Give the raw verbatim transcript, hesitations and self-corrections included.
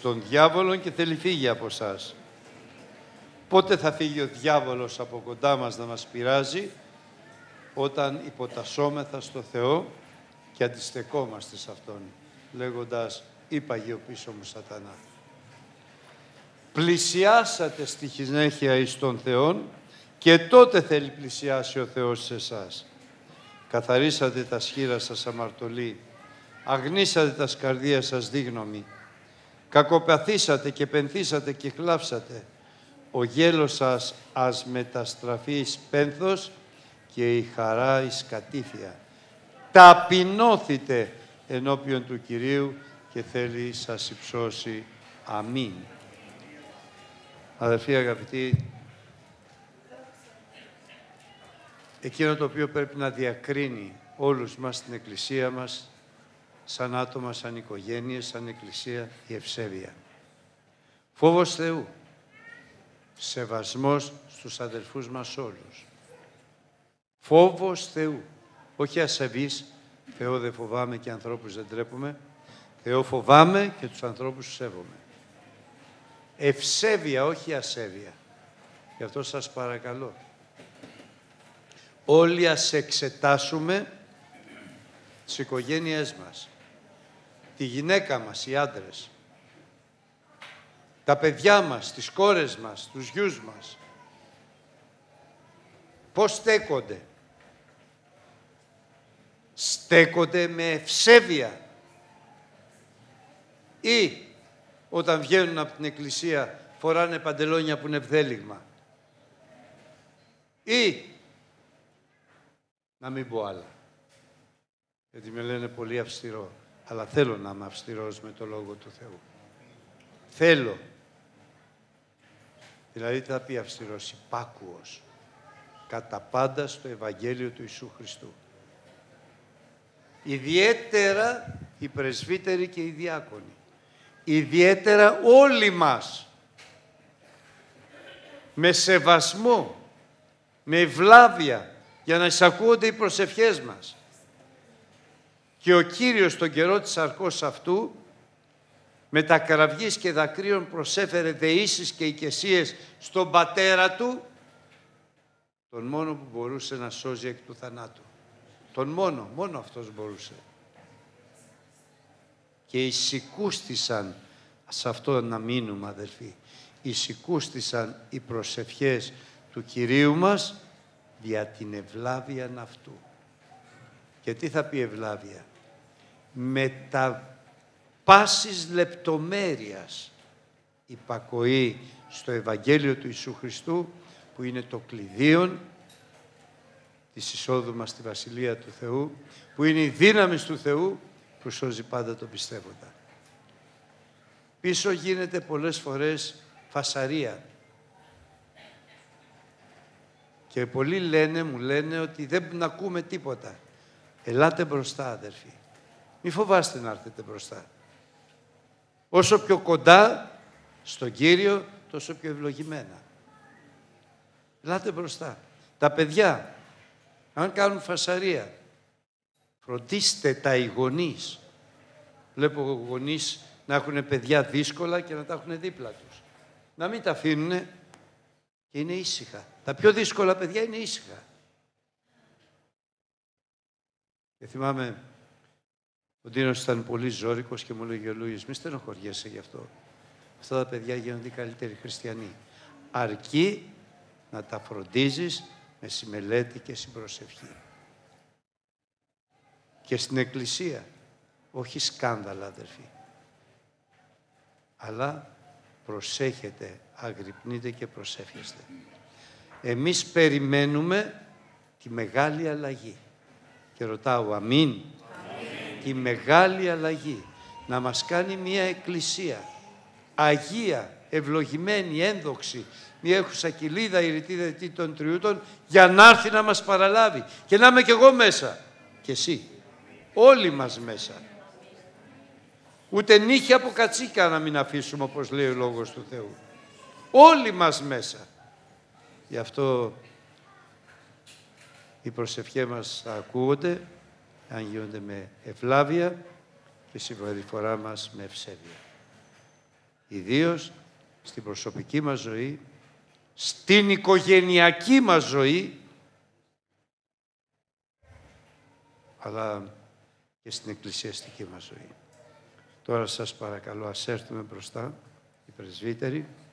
στον διάβολο και θέλει φύγει από εσάς. Πότε θα φύγει ο διάβολος από κοντά μας να μας πειράζει? Όταν υποτασσόμεθα στο Θεό και αντιστεκόμαστε σε Αυτόν, λέγοντας «Είπαγε ο πίσω μου Σατανά». Πλησιάσατε στη συνέχεια εις τον Θεόν και τότε θέλει πλησιάσει ο Θεός σε εσάς. Καθαρίσατε τα σχήρα σας αμαρτωλοί, αγνίσατε τα σκαρδία σας δίγνωμοι, κακοπαθήσατε και πενθήσατε και κλάψατε. Ο γέλος σας ας μεταστραφεί εις πένθος και η χαρά εις κατήφια. Ταπεινώθητε ενώπιον του Κυρίου και θέλει σας υψώσει. Αμήν. Αδελφοί αγαπητοί, εκείνο το οποίο πρέπει να διακρίνει όλους μας στην Εκκλησία μας, σαν άτομα, σαν οικογένειες, σαν Εκκλησία, η ευσέβεια. Φόβος Θεού, σεβασμός στους αδελφούς μας όλους. Φόβος Θεού, όχι ασεβής, Θεό δεν φοβάμαι και ανθρώπους δεν τρέπουμε, Θεό φοβάμαι και τους ανθρώπους σέβομαι. Ευσέβεια, όχι ασέβεια. Γι' αυτό σας παρακαλώ. Όλοι ας εξετάσουμε τις οικογένειές μας, τη γυναίκα μας, οι άντρες, τα παιδιά μας, τις κόρες μας, τους γιους μας. Πώς στέκονται? Στέκονται με ευσέβεια ή όταν βγαίνουν από την εκκλησία φοράνε παντελόνια που είναι ευδέλιγμα ή να μην πω άλλα, γιατί με λένε πολύ αυστηρό, αλλά θέλω να είμαι αυστηρός με το Λόγο του Θεού. Θέλω. Δηλαδή τι θα πει αυστηρός? Υπάκουος. Κατά πάντα στο Ευαγγέλιο του Ιησού Χριστού. Ιδιαίτερα οι πρεσβύτεροι και οι διάκονοι. Ιδιαίτερα όλοι μας. Με σεβασμό, με ευλάβεια, για να εισακούονται οι προσευχές μας. Και ο Κύριος τον καιρό της αρκός αυτού, με τα κραυγής και δακρύων προσέφερε δεήσεις και οικεσίες στον Πατέρα Του, τον μόνο που μπορούσε να σώζει εκ του θανάτου. Τον μόνο, μόνο αυτός μπορούσε. Και εισηκούστησαν, σε αυτό να μείνουμε αδελφοί, εισηκούστησαν οι προσευχές του Κυρίου μας δια την ευλάβεια αυτού. Και τι θα πει ευλάβεια? Με τα πάσης λεπτομέρειας υπακοή στο Ευαγγέλιο του Ιησού Χριστού, που είναι το κλειδίον της εισόδου μας στη Βασιλεία του Θεού, που είναι η δύναμη του Θεού που σώζει πάντα το πιστεύοντα. Πίσω γίνεται πολλές φορές φασαρία. Και πολλοί λένε, μου λένε ότι δεν ακούμε τίποτα. Ελάτε μπροστά αδερφοί. Μη φοβάστε να έρθετε μπροστά. Όσο πιο κοντά στον Κύριο, τόσο πιο ευλογημένα. Ελάτε μπροστά. Τα παιδιά, αν κάνουν φασαρία, φροντίστε τα οι γονείς. Βλέπω γονείς να έχουν παιδιά δύσκολα και να τα έχουν δίπλα τους. Να μην τα αφήνουν και είναι ήσυχα. Τα πιο δύσκολα παιδιά είναι ήσυχα. Και θυμάμαι, ο Ντίνος ήταν πολύ ζώρικος και μου έλεγε ο Λούις, μη στενοχωριέσαι γι' αυτό. Αυτά τα παιδιά γίνονται καλύτεροι χριστιανοί. Αρκεί να τα φροντίζεις με συμμελέτη και συμπροσευχή. Και στην Εκκλησία, όχι σκάνδαλα αδερφοί, αλλά προσέχετε, αγρυπνείτε και προσεύχεστε. Εμείς περιμένουμε τη μεγάλη αλλαγή. Και ρωτάω, αμήν, αμήν. Τη μεγάλη αλλαγή. Να μας κάνει μια εκκλησία αγία, ευλογημένη, ένδοξη, μια έχουσα κοιλίδα, ηρητή δετή των τριούτων, για να έρθει να μας παραλάβει. Και να είμαι κι εγώ μέσα. Και εσύ. Όλοι μας μέσα. Ούτε νύχια από κατσίκα να μην αφήσουμε, όπως λέει ο Λόγος του Θεού. Όλοι μας μέσα. Γι' αυτό οι προσευχές μας θα ακούγονται, αν γίνονται με ευλάβεια και η συμπεριφορά μας με ευσέβεια. ιδίως στην προσωπική μας ζωή, στην οικογενειακή μας ζωή, αλλά και στην εκκλησιαστική μας ζωή. Τώρα σας παρακαλώ, ας έρθουμε μπροστά, οι πρεσβύτεροι.